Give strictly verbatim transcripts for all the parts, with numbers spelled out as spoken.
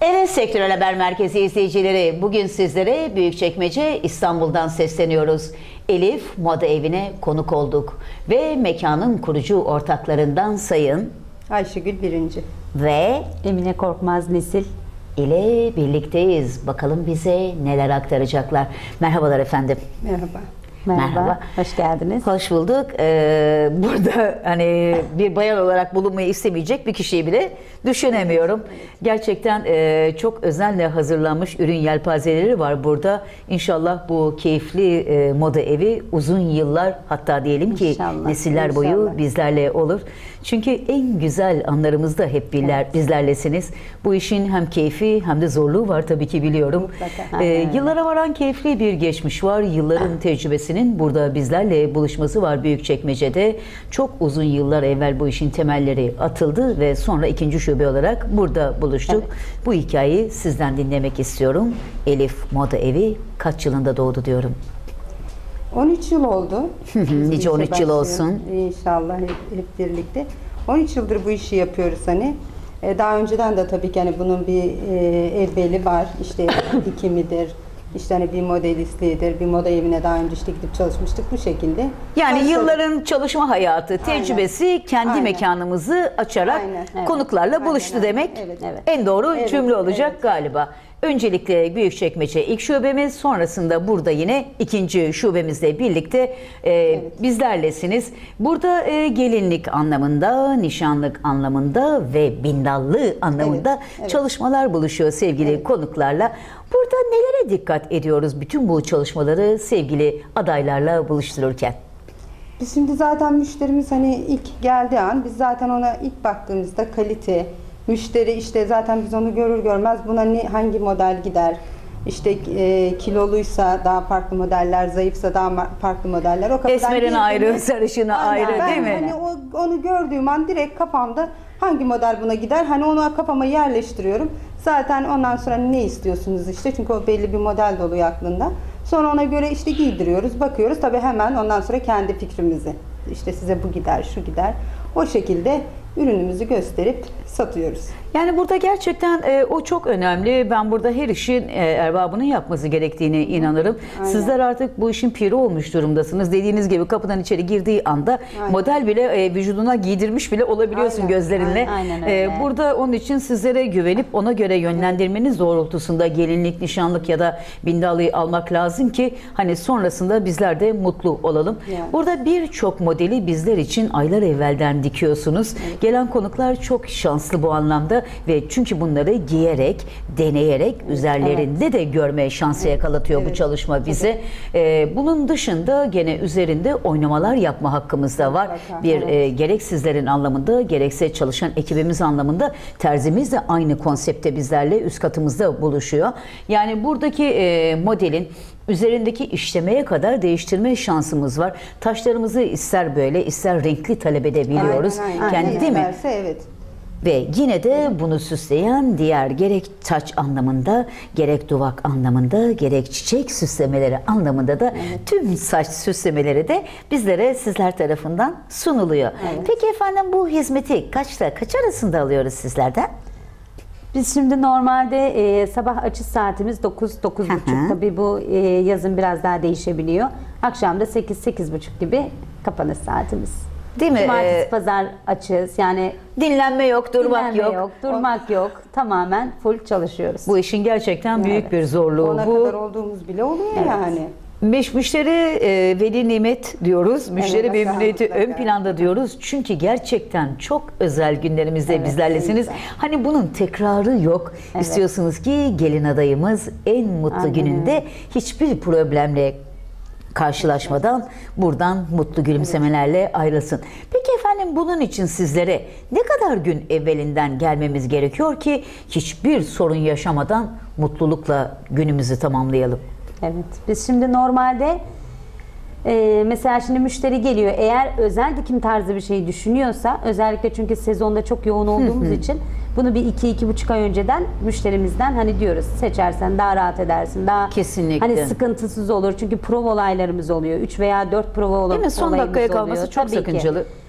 Evet, Sektörel Haber Merkezi izleyicileri, bugün sizlere Büyükçekmece İstanbul'dan sesleniyoruz. Elif Moda Evi'ne konuk olduk ve mekanın kurucu ortaklarından Sayın Ayşegül Birinci ve Emine Korkmaz Nesil ile birlikteyiz. Bakalım bize neler aktaracaklar. Merhabalar efendim. Merhaba. Merhaba, Merhaba. hoş geldiniz. Hoş bulduk. Ee, burada hani bir bayan olarak bulunmayı istemeyecek bir kişiyi bile düşünemiyorum. Gerçekten e, çok özenle hazırlanmış ürün yelpazeleri var burada. İnşallah bu keyifli e, moda evi uzun yıllar, hatta diyelim ki İnşallah, nesiller boyu inşallah. bizlerle olur. Çünkü en güzel anlarımızda hep bizler, Evet. bizlerlesiniz. Bu işin hem keyfi hem de zorluğu var tabii ki, biliyorum. Mutlaka. Ee, Aynen. yıllara varan keyifli bir geçmiş var. Yılların tecrübesinin burada bizlerle buluşması var Büyükçekmece'de. Çok uzun yıllar evvel bu işin temelleri atıldı ve sonra ikinci şube olarak burada buluştuk. Evet. Bu hikayeyi sizden dinlemek istiyorum. Elif Moda Evi kaç yılında doğdu diyorum. on üç yıl oldu. Biz bu Nice işe on üç yıl başlayalım. olsun. İnşallah hep, hep birlikte. on üç yıldır bu işi yapıyoruz hani. E, Daha önceden de tabii ki hani bunun bir e, evveli var. İşte dikimidir. İşte hani bir modelistliğidir. Bir moda evine daha önce işte gidip çalışmıştık bu şekilde. Yani Başladık. yılların çalışma hayatı, tecrübesi kendi Aynen. mekanımızı açarak Aynen. Evet. konuklarla Aynen, buluştu aynen. demek. Evet, evet. En doğru Evet, cümle olacak evet. galiba. Öncelikle Büyükçekmece ilk şubemiz, sonrasında burada yine ikinci şubemizle birlikte e, bizlerlesiniz. Burada e, gelinlik anlamında, nişanlık anlamında ve bindallı anlamında Evet, evet. çalışmalar buluşuyor sevgili Evet. konuklarla. Burada nelere dikkat ediyoruz bütün bu çalışmaları sevgili adaylarla buluştururken? Biz şimdi zaten müşterimiz hani ilk geldiği an biz zaten ona ilk baktığımızda kalite, müşteri işte zaten biz onu görür görmez buna ne, hangi model gider, işte e, kiloluysa daha farklı modeller, zayıfsa daha ma- farklı modeller. O kapıdan Esmerin girdiğinde- ayrı, sarışını Aynen, ayrı, ben değil mi? Hani o, onu gördüğüm an direkt kafamda hangi model buna gider, hani onu kafama yerleştiriyorum. Zaten ondan sonra ne istiyorsunuz işte, çünkü o belli bir model de oluyor aklında. Sonra ona göre işte giydiriyoruz, bakıyoruz. Tabii hemen ondan sonra kendi fikrimizi, işte size bu gider, şu gider. O şekilde ürünümüzü gösterip satıyoruz. Yani burada gerçekten e, o çok önemli. Ben burada her işin e, erbabının yapması gerektiğine inanırım. Aynen. Sizler artık bu işin piri olmuş durumdasınız. Dediğiniz gibi kapıdan içeri girdiği anda Aynen. model bile e, vücuduna giydirmiş bile olabiliyorsun Aynen, gözlerinle. aynen E, öyle. burada onun için sizlere güvenip ona göre yönlendirmeniz doğrultusunda gelinlik, nişanlık ya da bindalıyı almak lazım ki hani sonrasında bizler de mutlu olalım. Yani. Burada birçok modeli bizler için aylar evvelden dikiyorsunuz. Gelen konuklar çok şanslı bu anlamda ve çünkü bunları giyerek, deneyerek üzerlerinde de görme şansı yakalatıyor bu Evet. çalışma bize. Ee, bunun dışında gene üzerinde oynamalar yapma hakkımız da var. Mutlaka, Bir evet. e, gerek sizlerin anlamında, gerekse çalışan ekibimiz anlamında terzimiz de aynı konsepte bizlerle üst katımızda buluşuyor. Yani buradaki e, modelin üzerindeki işlemeye kadar değiştirme şansımız var. Taşlarımızı ister böyle ister renkli talep edebiliyoruz. Aynen, aynen. Kendi Ne değil mi? isterse evet. Ve yine de bunu süsleyen diğer gerek taç anlamında, gerek duvak anlamında, gerek çiçek süslemeleri anlamında da tüm saç süslemeleri de bizlere sizler tarafından sunuluyor. Peki efendim, bu hizmeti kaçta, kaç arasında alıyoruz sizlerden? Biz şimdi normalde e, sabah açış saatimiz dokuz dokuz Hı hı. buçuk, tabii bu e, yazın biraz daha değişebiliyor. Akşam da sekiz sekiz buçuk gibi kapanış saatimiz. Değil mi? Cumartesi Ee, pazar açığız. Yani Dinlenme yok, durmak dinlenme yok. durmak yok. Tamamen full çalışıyoruz. Bu işin gerçekten büyük Evet. bir zorluğu. Ona Bu kadar olduğumuz bile oluyor Evet. yani. Meş- Müşteri e, veli nimet diyoruz. Müşteri mutlaka, memnuniyeti mutlaka. ön planda diyoruz. Çünkü gerçekten çok özel günlerimizde Evet, bizlerlesiniz. en Hani bunun tekrarı yok. Evet. İstiyorsunuz ki gelin adayımız en mutlu Aynen gününde hiçbir problemle karşılaşmadan buradan mutlu gülümsemelerle ayrılsın. Peki efendim, bunun için sizlere ne kadar gün evvelinden gelmemiz gerekiyor ki hiçbir sorun yaşamadan mutlulukla günümüzü tamamlayalım? Evet. Biz şimdi normalde e, mesela şimdi müşteri geliyor. Eğer özel dikim tarzı bir şey düşünüyorsa, özellikle çünkü sezonda çok yoğun olduğumuz için bunu bir iki iki buçuk ay önceden müşterimizden hani diyoruz, seçersen daha rahat edersin. Daha Kesinlikle. hani sıkıntısız olur. Çünkü prova olaylarımız oluyor. üç veya dört prova olur. Değil mi? Son olayımız dakikaya oluyor. kalması çok Tabii ki. sakıncalı.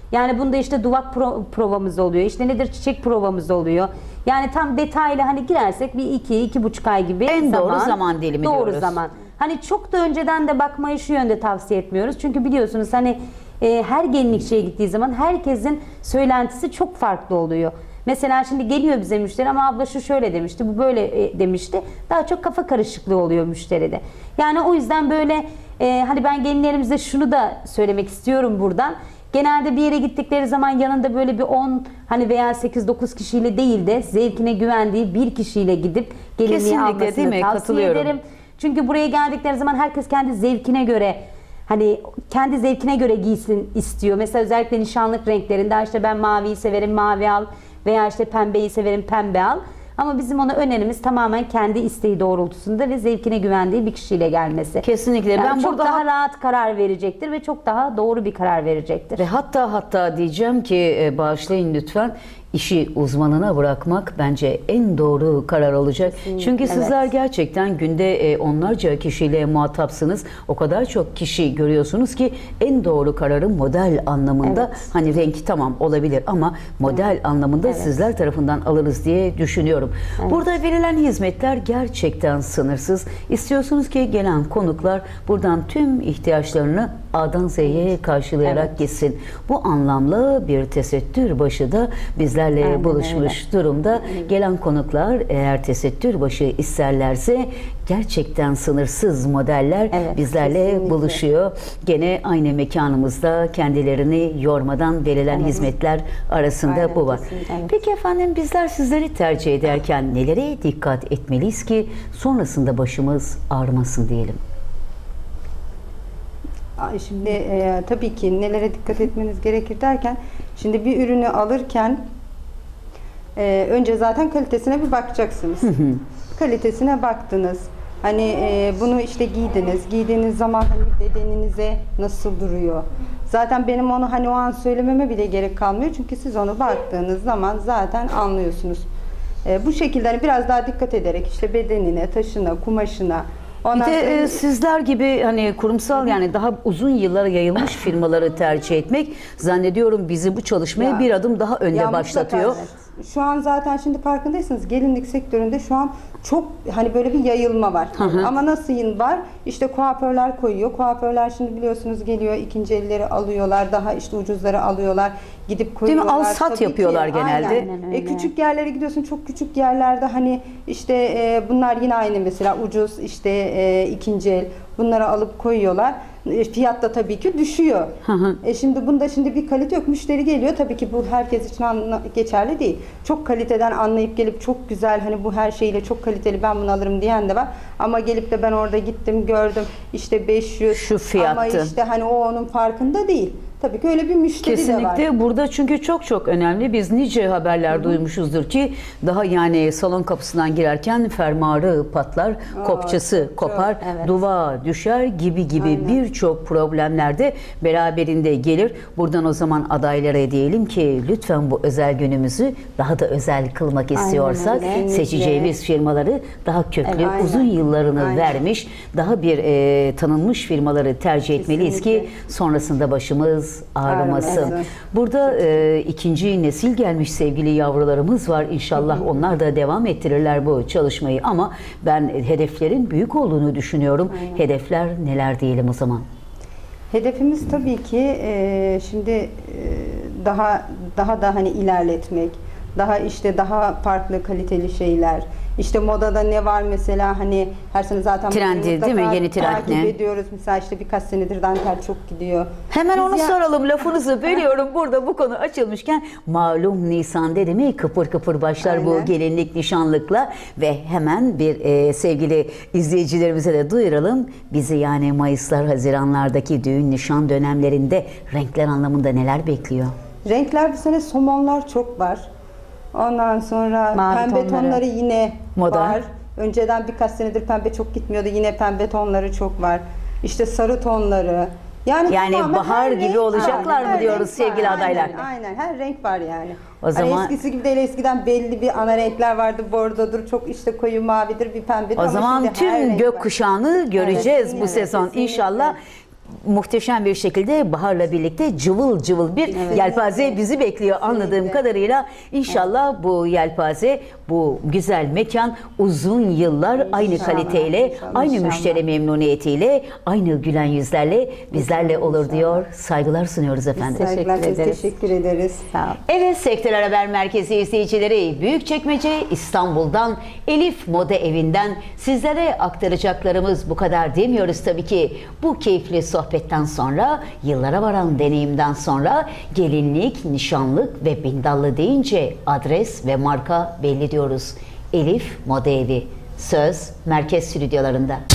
Yani bunda işte duvak pro- provamız oluyor. İşte nedir çiçek provamız oluyor. Yani tam detaylı hani girersek bir iki, iki buçuk ay gibi En zaman. doğru zaman dilimi Doğru diyoruz. zaman. Hani çok da önceden de bakmayı şu yönde tavsiye etmiyoruz. Çünkü biliyorsunuz hani e, her gelinlikçiye gittiği zaman herkesin söylentisi çok farklı oluyor. Mesela şimdi geliyor bize müşteri ama abla şu şöyle demişti, bu böyle e, demişti. Daha çok kafa karışıklığı oluyor müşteride. Yani o yüzden böyle e, hani ben gelinlerimize şunu da söylemek istiyorum buradan. Genelde bir yere gittikleri zaman yanında böyle bir on hani veya sekiz dokuz kişiyle değil de zevkine güvendiği bir kişiyle gidip gelinliği Kesinlikle, almasını değil mi? tavsiye Katılıyorum. ederim. Çünkü buraya geldikleri zaman herkes kendi zevkine göre hani kendi zevkine göre giysin istiyor. Mesela özellikle nişanlık renklerinde işte ben maviyi severim, mavi al veya işte pembeyi severim, pembe al. Ama bizim ona önerimiz tamamen kendi isteği doğrultusunda ve zevkine güvendiği bir kişiyle gelmesi. Kesinlikle. Yani Ben çok burada daha rahat karar verecektir ve çok daha doğru bir karar verecektir. Ve hatta hatta diyeceğim ki e, bağışlayın lütfen, işi uzmanına bırakmak bence en doğru karar olacak. Çünkü sizler evet. gerçekten günde e, onlarca kişiyle muhatapsınız. O kadar çok kişi görüyorsunuz ki en doğru kararı model anlamında Evet. hani renk tamam olabilir ama model anlamında Evet. sizler tarafından alırız diye düşünüyorum. Burada verilen hizmetler gerçekten sınırsız. İstiyorsunuz ki gelen konuklar buradan tüm ihtiyaçlarını A'dan Z'ye karşılayarak Evet. gitsin. Bu anlamlı bir tesettür başı da bizlerle Aynen buluşmuş durumda. Gelen konuklar eğer tesettür başı isterlerse gerçekten sınırsız modeller Evet, bizlerle kesinlikle. buluşuyor. Gene aynı mekanımızda kendilerini yormadan verilen Evet. hizmetler arasında Aynen, bu var. kesinlikle. Evet. Peki efendim, bizler sizleri tercih ederken nelere dikkat etmeliyiz ki sonrasında başımız ağrımasın diyelim? Ay, Şimdi e, tabii ki nelere dikkat etmeniz gerekir derken, şimdi bir ürünü alırken e, önce zaten kalitesine bir bakacaksınız. Kalitesine baktınız. Hani e, bunu işte giydiniz. Giydiğiniz zaman hani bedeninize nasıl duruyor? Zaten benim onu hani o an söylememe bile gerek kalmıyor. Çünkü siz onu baktığınız zaman zaten anlıyorsunuz. E, bu şekilde hani biraz daha dikkat ederek işte bedenine, taşına, kumaşına. Bir Ondan de sonra- e, sizler gibi hani kurumsal, yani daha uzun yıllara yayılmış firmaları tercih etmek zannediyorum bizi bu çalışmaya Ya, bir adım daha önde Ya başlatıyor. mutlaka, evet. Şu an zaten şimdi farkındaysanız gelinlik sektöründe şu an çok hani böyle bir yayılma var. Ama nasıl var? İşte kuaförler koyuyor. Kuaförler şimdi biliyorsunuz geliyor, ikinci elleri alıyorlar. Daha işte ucuzları alıyorlar. Gidip Değil mi? koyuyorlar. Al sat Tabii ki, yapıyorlar genelde. aynen. Aynen öyle. E, küçük yerlere gidiyorsun, çok küçük yerlerde hani işte e, bunlar yine aynı mesela ucuz işte e, ikinci el bunları alıp koyuyorlar. E, fiyat da tabii ki düşüyor. E şimdi bunda şimdi bir kalite yok. Müşteri geliyor, tabii ki bu herkes için anla- geçerli değil. Çok kaliteden anlayıp gelip çok güzel hani bu her şeyle çok kaliteli ben bunu alırım diyen de var. Ama gelip de ben orada gittim gördüm işte beş yüz Şu fiyattı. ama işte hani o onun farkında değil. Tabii ki öyle bir müşteri de var. Kesinlikle burada, çünkü çok çok önemli. Biz nice haberler duymuşuzdur ki daha yani salon kapısından girerken fermuarı patlar, kopçası çok, kopar, evet. duvağa düşer gibi gibi Aynen. birçok problemler de beraberinde gelir. Buradan o zaman adaylara diyelim ki lütfen bu özel günümüzü daha da özel kılmak istiyorsak öyle. seçeceğimiz firmaları daha köklü, Evet, aynen. uzun yıllarını Aynen. vermiş, daha bir e, tanınmış firmaları tercih etmeliyiz ki Kesinlikle. sonrasında başımız ağrımasın. Ağrımasın. Burada e, ikinci nesil gelmiş sevgili yavrularımız var. İnşallah onlar da devam ettirirler bu çalışmayı, ama ben hedeflerin büyük olduğunu düşünüyorum. Hedefler neler diyelim o zaman? Hedefimiz tabii ki e, şimdi e, daha daha da hani ilerletmek, daha işte daha farklı kaliteli şeyler. İşte modada ne var mesela hani her sene zaten Trendi, modayı değil mi? mutlaka Yeni trend takip ne? ediyoruz. Mesela işte birkaç senedir dantel çok gidiyor. Hemen Biz onu ya- soralım, lafınızı bölüyorum. Burada bu konu açılmışken malum Nisan dedi mi kıpır kıpır başlar bu Aynen. gelinlik nişanlıkla ve hemen bir e, sevgili izleyicilerimize de duyuralım. Bizi yani Mayıslar, Haziranlardaki düğün nişan dönemlerinde renkler anlamında neler bekliyor? Renkler bu sene somonlar çok var. Ondan sonra Mavi pembe tonları. tonları yine Moda. var. Önceden birkaç senedir pembe çok gitmiyordu. Yine pembe tonları çok var. İşte sarı tonları. Yani, Yani tamamen bahar her gibi renk olacaklar var. mı Her diyoruz renk sevgili var. adaylar? Aynen, aynen her renk var yani. O Hani zaman- eskisi gibi değil, eskiden belli bir ana renkler vardı. Bordodur, çok işte koyu mavidir, bir pembedir. O ama zaman şimdi her tüm renk gök var. kuşağını göreceğiz Evet, bu evet, sezon kesinlikle. inşallah. muhteşem bir şekilde baharla birlikte cıvıl cıvıl bir yelpaze bizi bekliyor anladığım Kesinlikle. kadarıyla. İnşallah bu yelpaze, bu güzel mekan uzun yıllar aynı İnşallah, kaliteyle, inşallah, aynı inşallah. müşteri memnuniyetiyle, aynı gülen yüzlerle bizlerle olur diyor. Saygılar sunuyoruz efendim. Teşekkür Saygılar, çok ederiz. teşekkür ederiz. Sağ ol. Evet, Sektör Haber Merkezi izleyicileri, Büyükçekmece İstanbul'dan Elif Moda Evi'nden sizlere aktaracaklarımız bu kadar demiyoruz tabii ki. Bu keyifli sohbetten sonra, yıllara varan deneyimden sonra gelinlik, nişanlık ve bindallı deyince adres ve marka belli diyoruz. Elif Moda Evi. Söz Merkez Stüdyolarında.